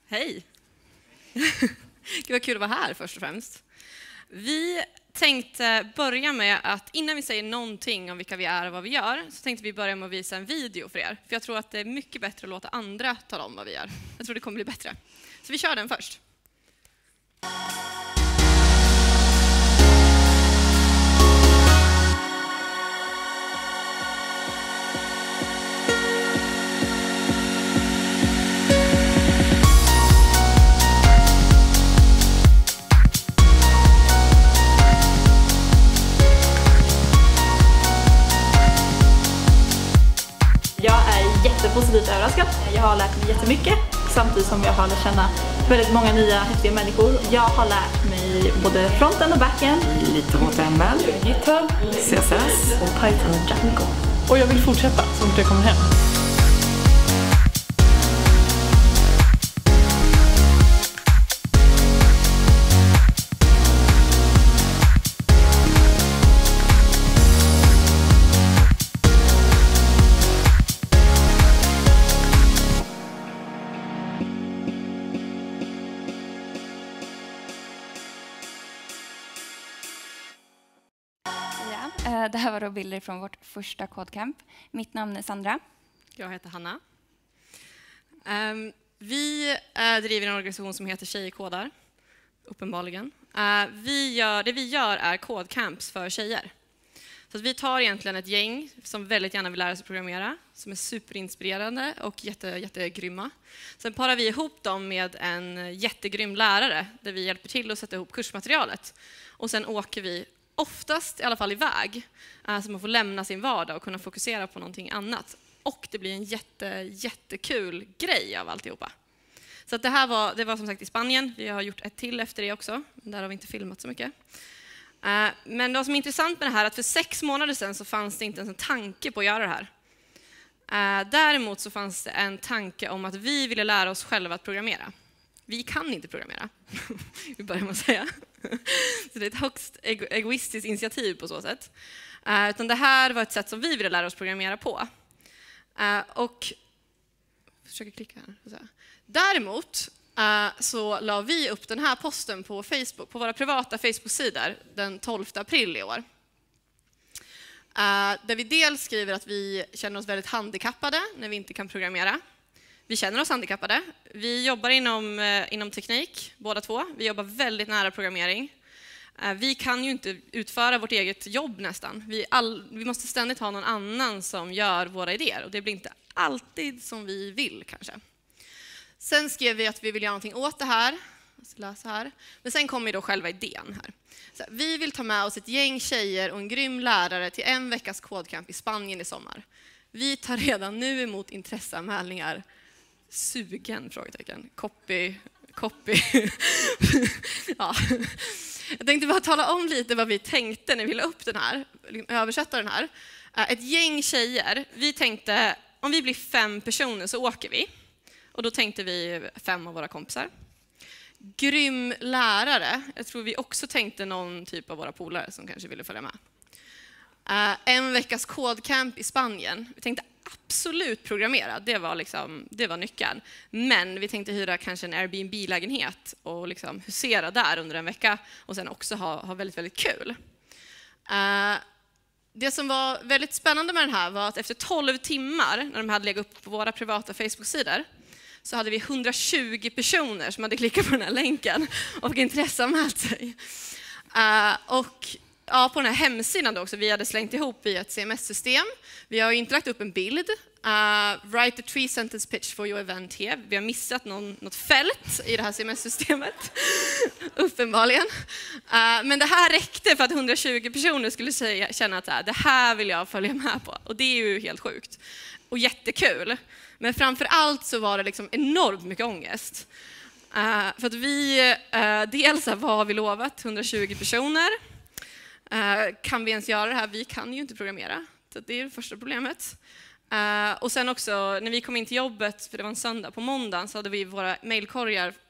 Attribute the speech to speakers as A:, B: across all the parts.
A: Hej! Gud vad kul att vara här först och främst. Vi tänkte börja med att innan vi säger någonting om vilka vi är och vad vi gör så tänkte vi börja med att visa en video för er. För jag tror att det är mycket bättre att låta andra tala om vad vi gör. Jag tror det kommer bli bättre. Så vi kör den först.
B: Jag är jättepositivt överraskad. Jag har lärt mig jättemycket samtidigt som jag har lärt känna väldigt många nya häftiga människor. Jag har lärt mig både fronten och backen.
C: Lite HTML, GitHub, CSS och Python och Django. Och jag vill fortsätta så fort jag kommer hem.
D: Det här var då bilder från vårt första Codecamp. Mitt namn är Sandra.
A: Jag heter Hanna. Vi driver en organisation som heter Tjejer kodar, uppenbarligen. Det vi gör är Codecamps för tjejer. Så att vi tar egentligen ett gäng som väldigt gärna vill lära sig programmera, som är superinspirerande och jättegrymma. Sen parar vi ihop dem med en jättegrym lärare där vi hjälper till att sätta ihop kursmaterialet. Och sen åker vi oftast i alla fall iväg, så man får lämna sin vardag och kunna fokusera på någonting annat. Och det blir en jättekul grej av alltihopa. Så att det var som sagt i Spanien. Vi har gjort ett till efter det också. Där har vi inte filmat så mycket. Men det som är intressant med det här är att för 6 månader sedan så fanns det inte ens en tanke på att göra det här. Däremot så fanns det en tanke om att vi ville lära oss själva att programmera. Vi kan inte programmera, vi börjar med att säga. Så det är ett högst egoistiskt initiativ på så sätt. Utan det här var ett sätt som vi ville lära oss programmera på. Och försöker klicka här. Däremot så la vi upp den här posten på Facebook, på våra privata Facebook-sidor den 12 april i år. Där vi dels skriver att vi känner oss väldigt handikappade när vi inte kan programmera. Vi känner oss handikappade. Vi jobbar inom teknik, båda två. Vi jobbar väldigt nära programmering. Vi kan ju inte utföra vårt eget jobb nästan. Vi måste ständigt ha någon annan som gör våra idéer. Och det blir inte alltid som vi vill kanske. Sen skrev vi att vi vill göra någonting åt det här. Jag ska läsa här. Men sen kommer då själva idén här. Så vi vill ta med oss ett gäng tjejer och en grym lärare till en veckas kodcamp i Spanien i sommar. Vi tar redan nu emot intresseanmälningar. Sugen? Frågetecken. Copy. Ja. Jag tänkte bara tala om lite vad vi tänkte när vi la upp den här, översätta den här. Ett gäng tjejer, vi tänkte om vi blir 5 personer så åker vi. Och då tänkte vi 5 av våra kompisar. Grym lärare, jag tror vi också tänkte någon typ av våra polare som kanske ville följa med. En veckas kodcamp i Spanien. Vi tänkte absolut programmera, det var nyckeln. Men vi tänkte hyra kanske en Airbnb-lägenhet och liksom husera där under en vecka och sen också ha väldigt kul. Det som var väldigt spännande med den här var att efter 12 timmar när de hade legat upp på våra privata Facebook-sidor så hade vi 120 personer som hade klickat på den här länken och intresseanmält sig. Och ja, på den här hemsidan då också, vi hade slängt ihop i ett CMS-system. Vi har inte lagt upp en bild. Write a 3-sentence pitch for your event here. Vi har missat något fält i det här CMS-systemet. Uppenbarligen. Men det här räckte för att 120 personer skulle känna att det här vill jag följa med på. Och det är ju helt sjukt. Och jättekul. Men framför allt så var det liksom enormt mycket ångest. För att vi, dels vad har vi lovat? 120 personer. Kan vi ens göra det här? Vi kan ju inte programmera. Så det är det första problemet. Och sen också, när vi kom in till jobbet, för det var en söndag, på måndagen så hade vi våra mejlkorgar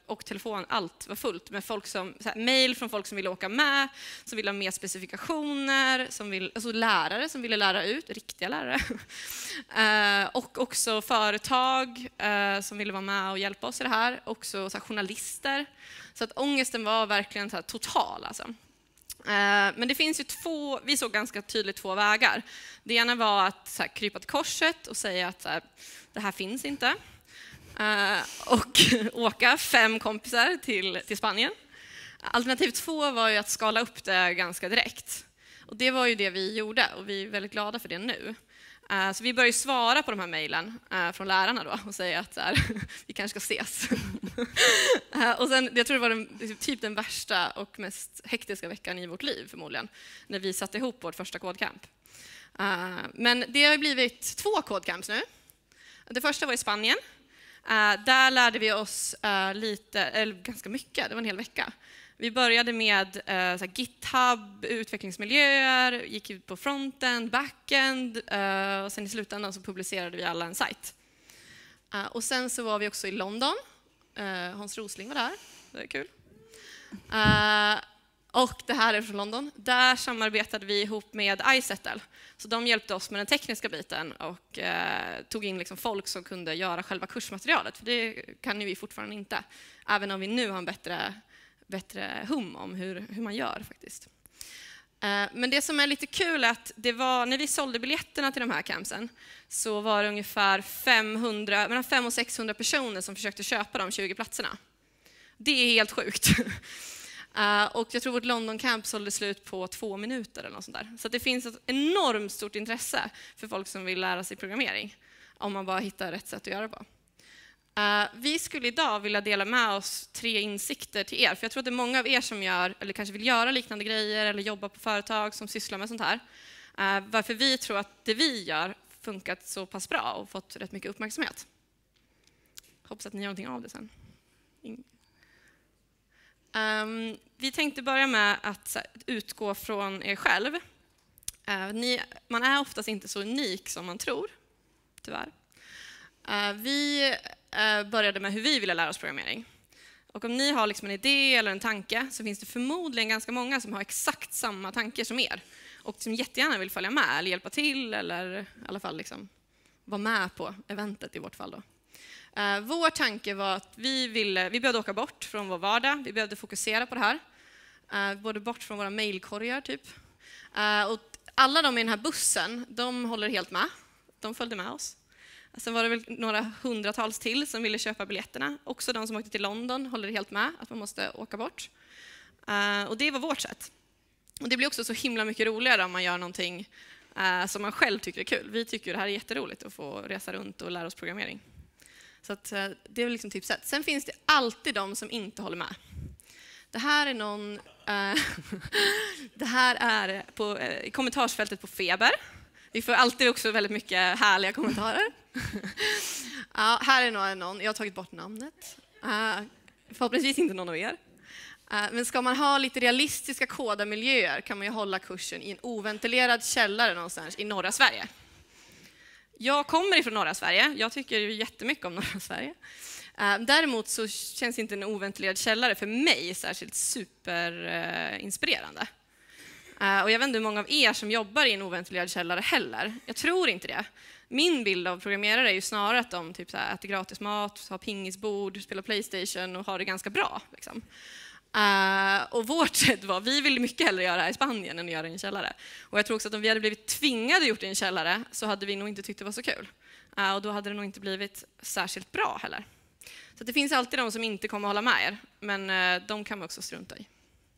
A: och telefon, allt var fullt med folk mejl från folk som ville åka med, som ville ha mer specifikationer, alltså lärare som ville lära ut, riktiga lärare. Och också företag som ville vara med och hjälpa oss i det här, också journalister. Så att ångesten var verkligen total alltså. Men det finns ju vi såg ganska tydligt 2 vägar. Det ena var att krypa till korset och säga att det här finns inte. Och åka 5 kompisar till Spanien. Alternativ 2 var ju att skala upp det ganska direkt. Och det var ju det vi gjorde och vi är väldigt glada för det nu. Så vi började svara på de här mejlen från lärarna då och säga att vi kanske ska ses. Och sen, jag tror det var typ den värsta och mest hektiska veckan i vårt liv förmodligen, när vi satte ihop vårt första kodcamp. Men det har blivit 2 kodcamps nu. Det första var i Spanien. Där lärde vi oss ganska mycket, det var en hel vecka. Vi började med GitHub, utvecklingsmiljöer, gick ut på frontend, backend och sen i slutändan så publicerade vi alla en sajt. Och sen så var vi också i London. Hans Rosling var där, det är kul. Och det här är från London. Där samarbetade vi ihop med iSettle. Så de hjälpte oss med den tekniska biten och tog in folk som kunde göra själva kursmaterialet. För det kan ju vi fortfarande inte, även om vi nu har en bättre hum om hur man gör faktiskt. Men det som är lite kul är att det var, när vi sålde biljetterna till de här campsen så var det ungefär mellan 500 och 600 personer som försökte köpa de 20 platserna. Det är helt sjukt. Och jag tror vårt London camp sålde slut på 2 minuter eller något sånt där. Så det finns ett enormt stort intresse för folk som vill lära sig programmering, om man bara hittar rätt sätt att göra det på. Vi skulle idag vilja dela med oss 3 insikter till er, för jag tror att det är många av er som gör, eller kanske vill göra liknande grejer eller jobba på företag som sysslar med sånt här. Varför vi tror att det vi gör funkat så pass bra och fått rätt mycket uppmärksamhet. Hoppas att ni gör någonting av det sen. Vi tänkte börja med att utgå från er själv. Man är oftast inte så unik som man tror, tyvärr. Vi började med hur vi ville lära oss programmering. Och om ni har en idé eller en tanke så finns det förmodligen ganska många som har exakt samma tanke som er. Och som jättegärna vill följa med eller hjälpa till eller i alla fall vara med på eventet i vårt fall då. Vår tanke var att vi behövde åka bort från vår vardag. Vi behövde fokusera på det här. Både bort från våra mejlkorgar typ. Och alla de i den här bussen, de håller helt med. De följde med oss. Sen var det väl några hundratals till som ville köpa biljetterna. Också de som åkte till London håller helt med att man måste åka bort. Och det var vårt sätt. Och det blir också så himla mycket roligare om man gör någonting som man själv tycker är kul. Vi tycker det här är jätteroligt att få resa runt och lära oss programmering. Så att, det är väl typ 1. Sen finns det alltid de som inte håller med. Det här är någon... det här är i kommentarsfältet på Feber. Vi får alltid också väldigt mycket härliga kommentarer. Ja, här är någon. Jag har tagit bort namnet. Förhoppningsvis inte någon av er. Men ska man ha lite realistiska kodamiljöer kan man ju hålla kursen i en oventilerad källare någonstans i norra Sverige. Jag kommer ifrån norra Sverige. Jag tycker jättemycket om norra Sverige. Däremot så känns inte en oventilerad källare för mig särskilt superinspirerande. Och jag vet inte hur många av er som jobbar i en oventilerad källare heller. Jag tror inte det. Min bild av programmerare är ju snarare att de typ äter gratis mat, har pingisbord, spelar PlayStation och har det ganska bra. Och vårt sätt var, vi ville mycket hellre göra det här i Spanien än att göra det i en källare. Och jag tror också att om vi hade blivit tvingade att gjort det i en källare så hade vi nog inte tyckt det var så kul. Och då hade det nog inte blivit särskilt bra heller. Så det finns alltid de som inte kommer att hålla med er, men de kan man också strunta i.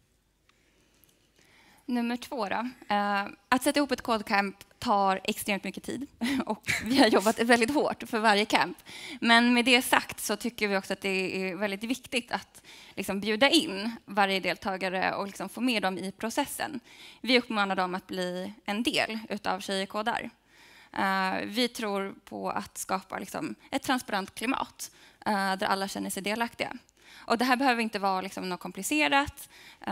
D: Nummer 2 då. Att sätta ihop ett kodcamp tar extremt mycket tid och vi har jobbat väldigt hårt för varje camp. Men med det sagt så tycker vi också att det är väldigt viktigt att bjuda in varje deltagare och få med dem i processen. Vi uppmanar dem att bli en del utav Tjejer kodar. Vi tror på att skapa ett transparent klimat där alla känner sig delaktiga. Och det här behöver inte vara något komplicerat.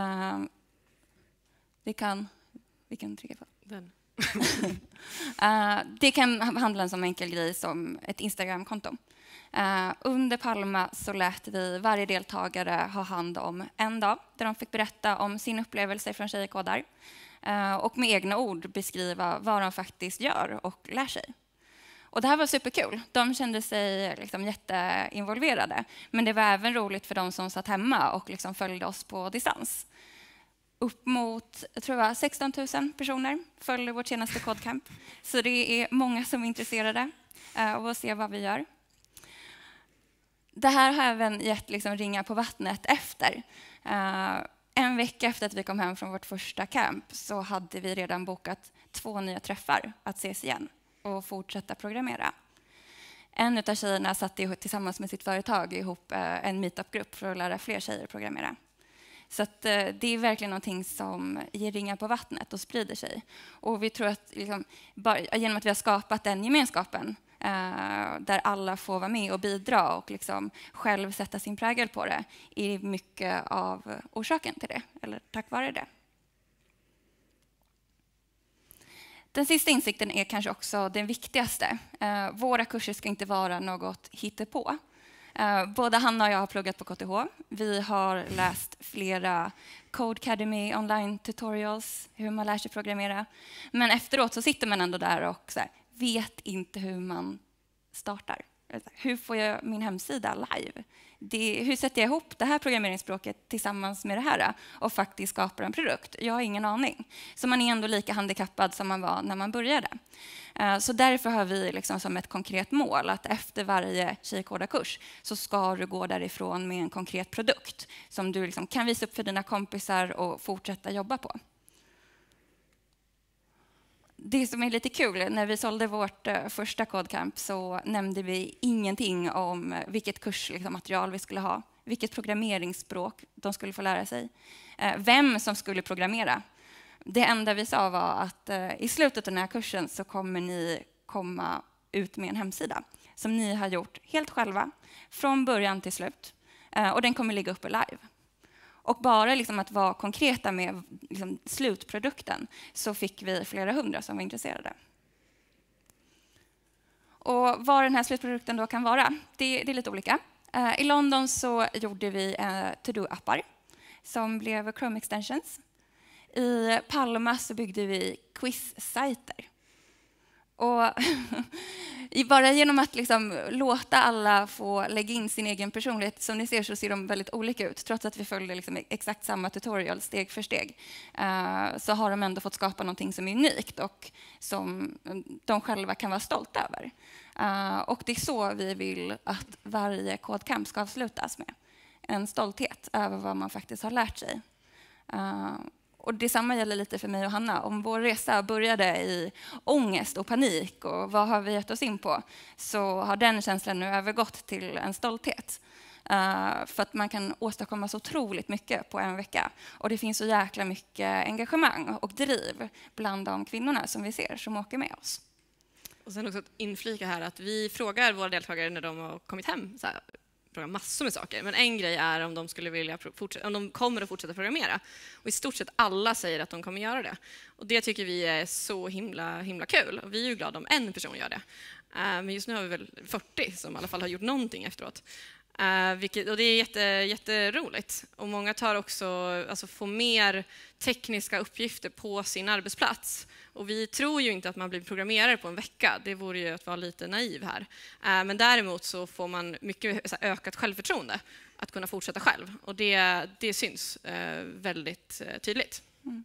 D: Vi kan trycka på den. Det kan handla om en sån enkel grej som ett Instagram-konto. Under Palma så lät vi varje deltagare ha hand om en dag där de fick berätta om sin upplevelse från Tjejkodar och med egna ord beskriva vad de faktiskt gör och lär sig. Och det här var superkul. De kände sig liksom jätteinvolverade. Men det var även roligt för de som satt hemma och liksom följde oss på distans. Upp mot, jag tror det var 16 000 personer följde vårt senaste kodcamp. Så det är många som är intresserade av att se vad vi gör. Det här har även gett liksom ringar på vattnet efter. En vecka efter att vi kom hem från vårt första camp så hade vi redan bokat 2 nya träffar att ses igen och fortsätta programmera. En av tjejerna satte tillsammans med sitt företag ihop en meetup-grupp för att lära fler tjejer programmera. Så att, det är verkligen någonting som ger ringar på vattnet och sprider sig. Och vi tror att liksom, genom att vi har skapat den gemenskapen där alla får vara med och bidra och liksom själv sätta sin prägel på det är mycket av orsaken till det, eller tack vare det. Den sista insikten är kanske också den viktigaste. Våra kurser ska inte vara något hittepå. Både Hanna och jag har pluggat på KTH. Vi har läst flera Codecademy online tutorials, hur man lär sig programmera. Men efteråt så sitter man ändå där och så här, vet inte hur man startar. Hur får jag min hemsida live? Hur sätter jag ihop det här programmeringsspråket tillsammans med det här och faktiskt skapar en produkt? Jag har ingen aning. Så man är ändå lika handikappad som man var när man började. Så därför har vi liksom som ett konkret mål att efter varje Tjejkodarkurs så ska du gå därifrån med en konkret produkt som du liksom kan visa upp för dina kompisar och fortsätta jobba på. Det som är lite kul, när vi sålde vårt första kodcamp så nämnde vi ingenting om vilket kursmaterial vi skulle ha, vilket programmeringsspråk de skulle få lära sig, vem som skulle programmera. Det enda vi sa var att i slutet av den här kursen så kommer ni komma ut med en hemsida som ni har gjort helt själva, från början till slut. Och den kommer ligga uppe live. Och bara liksom att vara konkreta med liksom slutprodukten så fick vi flera hundra som var intresserade. Och vad den här slutprodukten då kan vara, det är lite olika. I London så gjorde vi to-do-appar som blev Chrome extensions. I Palma så byggde vi quiz-sajter. Och bara genom att liksom låta alla få lägga in sin egen personlighet, som ni ser så ser de väldigt olika ut. Trots att vi följde liksom exakt samma tutorial steg för steg så har de ändå fått skapa någonting som är unikt och som de själva kan vara stolta över. Och det är så vi vill att varje kodcamp ska avslutas med. En stolthet över vad man faktiskt har lärt sig. Och detsamma gäller lite för mig och Hanna. Om vår resa började i ångest och panik och vad har vi gett oss in på, så har den känslan nu övergått till en stolthet. För att man kan åstadkomma så otroligt mycket på en vecka. Och det finns så jäkla mycket engagemang och driv bland de kvinnorna som vi ser som åker med oss.
A: Och sen också att inflika här att vi frågar våra deltagare när de har kommit hem så här, massor med saker, men en grej är om de skulle vilja om de kommer att fortsätta programmera. Och i stort sett alla säger att de kommer göra det. Och det tycker vi är så himla kul. Och vi är ju glada om en person gör det. Men just nu har vi väl 40 som i alla fall har gjort någonting efteråt. Och det är jätteroligt. Och många tar också får mer tekniska uppgifter på sin arbetsplats. Och vi tror ju inte att man blir programmerare på en vecka. Det vore ju att vara lite naiv här. Men däremot så får man mycket ökat självförtroende att kunna fortsätta själv. Och det syns väldigt tydligt.
D: Mm.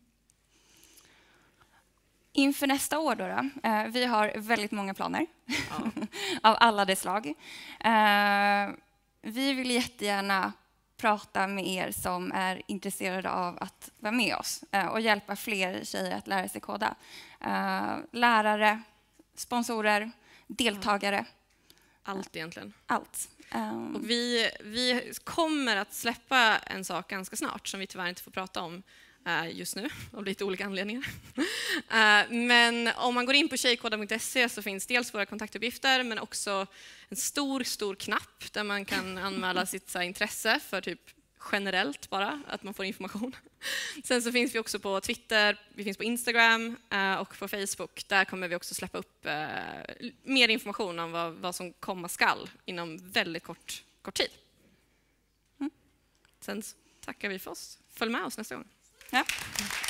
D: Inför nästa år då, vi har väldigt många planer av alla dess slag. Vi vill jättegärna prata med er som är intresserade av att vara med oss och hjälpa fler tjejer att lära sig koda. Lärare, sponsorer, deltagare.
A: Allt egentligen.
D: Allt.
A: Och vi kommer att släppa en sak ganska snart som vi tyvärr inte får prata om just nu, av lite olika anledningar. Men om man går in på tjejkodar.se så finns dels våra kontaktuppgifter men också en stor knapp där man kan anmäla sitt intresse för typ generellt bara, att man får information. Sen så finns vi också på Twitter, vi finns på Instagram och på Facebook. Där kommer vi också släppa upp mer information om vad som komma skall inom väldigt kort tid. Sen tackar vi för oss. Följ med oss nästa gång.
D: Ja.